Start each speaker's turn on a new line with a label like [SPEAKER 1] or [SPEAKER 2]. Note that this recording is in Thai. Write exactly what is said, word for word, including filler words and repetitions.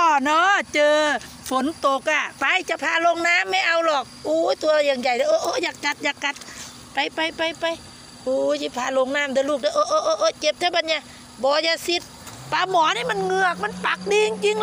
[SPEAKER 1] เนาะเจอฝนตกอ่ะไปจะพาลงน้ำไม่เอาหรอกโอ้ยตัวอย่างใหญ่เลยโอ้โอ้อยากกัดอยากกัดไปไปไปไปโอ้ยจะพาลงน้ำเด้อลูกเด้อโอ้โอ้โอ้เจ็บแท้บัดเนี่ยบอยาซิดปลาหมอนี่มันเหงือกมันปักดีจริง